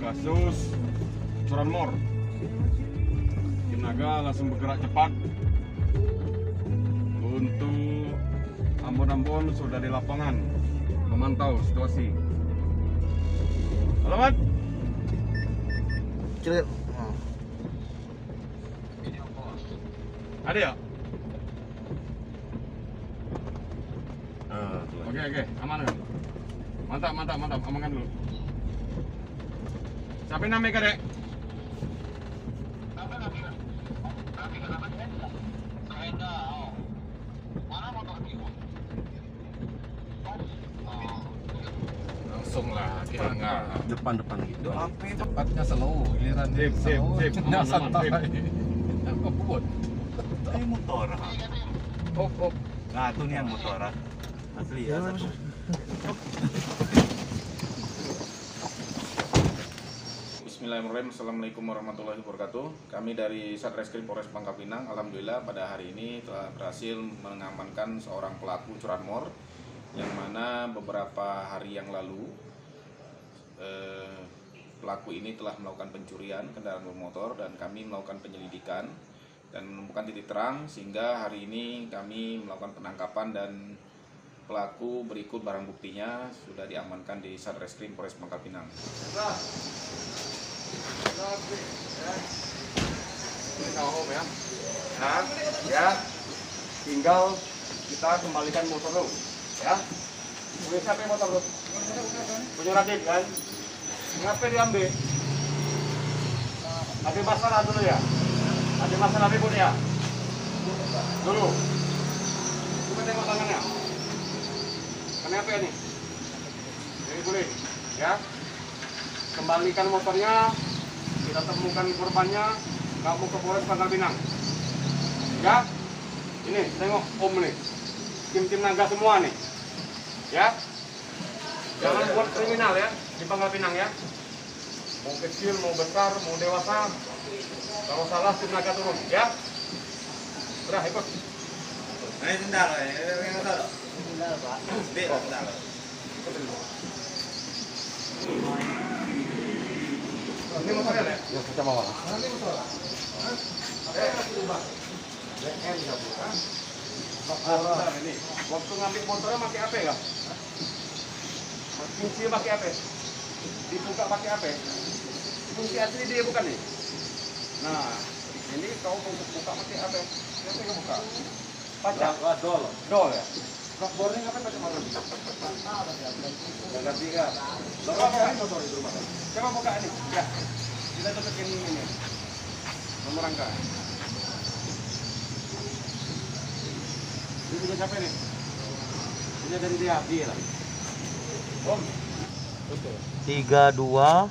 kasus curanmor. Tim Naga langsung bergerak cepat untuk Ambon-Ambon sudah di lapangan memantau situasi. Alamat? Ada ya? Oke, aman kan? Mantap, amankan dulu. Siapa yang namanya, Dek? Langsung lah, kita nggak Depan gitu. cepatnya slow, giliran Sip, slow, santai. Apa buat? Ini motor. Oh. Nah, itu nih yang motor. Asli ya. Bismillahirrahmanirrahim. Assalamualaikum warahmatullahi wabarakatuh. Kami dari Satreskrim Polres Pangkal Pinang, alhamdulillah pada hari ini telah berhasil mengamankan seorang pelaku curanmor yang mana beberapa hari yang lalu pelaku ini telah melakukan pencurian kendaraan bermotor dan kami melakukan penyelidikan dan menemukan titik terang sehingga hari ini kami melakukan penangkapan dan pelaku berikut barang buktinya sudah diamankan di Satreskrim Polres Pangkal Pinang. Ya. Nah, ya, tinggal kita kembalikan motor lu, ya. Punya siapa yang motor lu? Punya Radit kan? Ngapain diambil? Ada masalah dulu ya? Ada masalah ribut ya? Dulu. Coba tengok tangannya. Kenapa ini? Jadi boleh, ya. Kembalikan motornya, kita temukan korbannya, kamu ke Polres Pangkal Pinang. Ya, ini tengok Om nih, tim naga semua nih, ya. Jangan buat kriminal ya di Pangkal Pinang ya. Mau kecil, mau besar, mau dewasa, kalau salah tim naga turun, ya. Udah ikut. Ini sendal, ini motor. Sendal, Pak. Sendal. Ini motornya deh. Ya, kita bawa. Ini motor. BM ya bukan? Ini. Waktu ngambil motornya pakai apa ya? Kunci pakai apa? Dibuka pakai apa? Kunci asli dia bukan nih. Nah, ini kau untuk buka pakai apa? Siapa yang buka? Pajak. Dol ya. Rock boarding apa pakai motor? Yang tiga. Coba buka ini motor di rumah. Coba buka ini. Ya. Kita cocokin ini. Nomor rangka. Ini punya siapa nih? Punya dari dia lah. Om. Betul. 32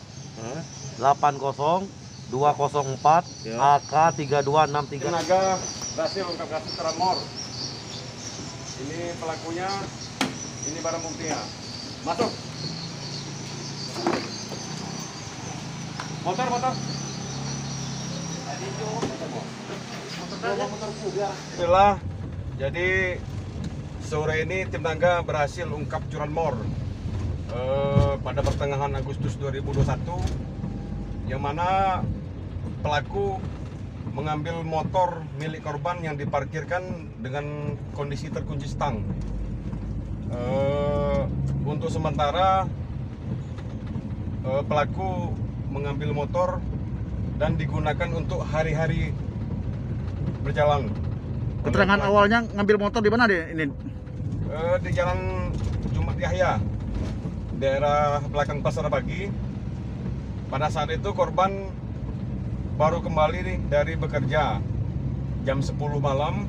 80 204 AK 3263. Tenaga berhasil ungkap kasus curanmor. Ini pelakunya, ini barang buktinya. Masuk. Motor. Itulah. Jadi sore ini tim naga berhasil ungkap curanmor pada pertengahan Agustus 2021, yang mana pelaku mengambil motor milik korban yang diparkirkan dengan kondisi terkunci stang. Untuk sementara pelaku mengambil motor dan digunakan untuk hari-hari berjalan. Keterangan awalnya ngambil motor di mana deh ini? Di Jalan Jumat Yahya, daerah belakang Pasar Bagi. Pada saat itu korban baru kembali nih dari bekerja jam 10 malam,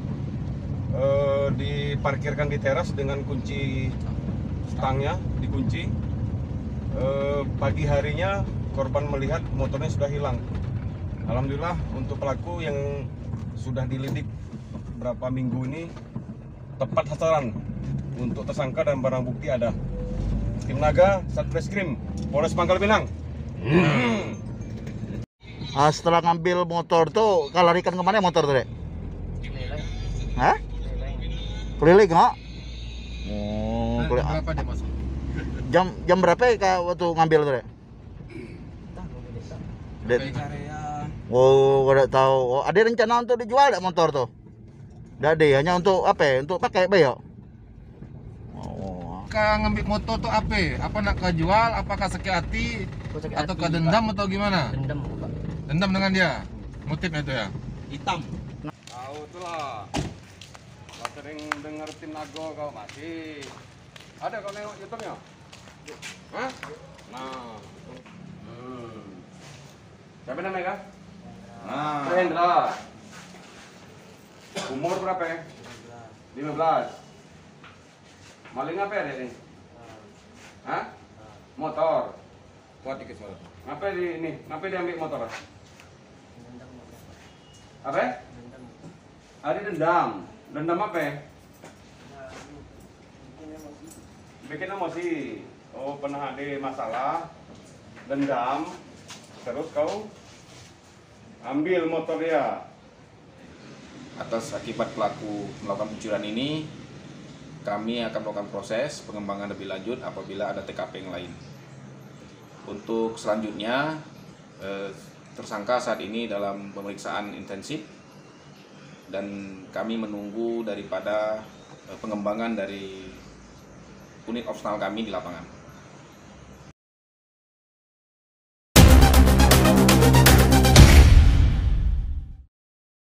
diparkirkan di teras dengan kunci stangnya dikunci. Pagi harinya korban melihat motornya sudah hilang. Alhamdulillah untuk pelaku yang sudah dilidik berapa minggu ini tepat sasaran untuk tersangka dan barang bukti ada. Tim Naga Satreskrim Polres Pangkal Pinang. Setelah ngambil motor tuh, larikan kemana motor tuh, Dek? Hah? Keliling, nggak? Oh, Berapa dia masuk? jam berapa ya waktu ngambil tuh, Dek? Dek. Karya. Oh, gua udah tahu. Oh, ada rencana untuk dijual enggak motor tuh? Enggak ada, hanya untuk apa ya? Untuk pakai Bayo. Oh. Kau ngambil motor tuh apa? Apa nak kau jual? Apakah sakit hati? Atau kau dendam atau gimana? Dendam, Pak. Dendam dengan dia? Motifnya itu ya? Hitam. Tahu itulah. Kau sering denger tim Nago kau masih. Ada kau nengok YouTube-nya? Hah? Nah. Siapa namanya kak? Nah. Hendra. Umur berapa ya? 15. Maling apa ya ini? Hah? Motor. Kuat dikit suara. Ngapa di ini? Ngapa diambil motor? Apa? Ya? Ada dendam. Dendam apa ya? Bikin emosi. Oh, pernah ada masalah. Dendam. Terus kau ambil motor dia. Atas akibat pelaku melakukan pencurian ini, kami akan melakukan proses pengembangan lebih lanjut apabila ada TKP yang lain. Untuk selanjutnya, tersangka saat ini dalam pemeriksaan intensif dan kami menunggu daripada pengembangan dari unit opsional kami di lapangan.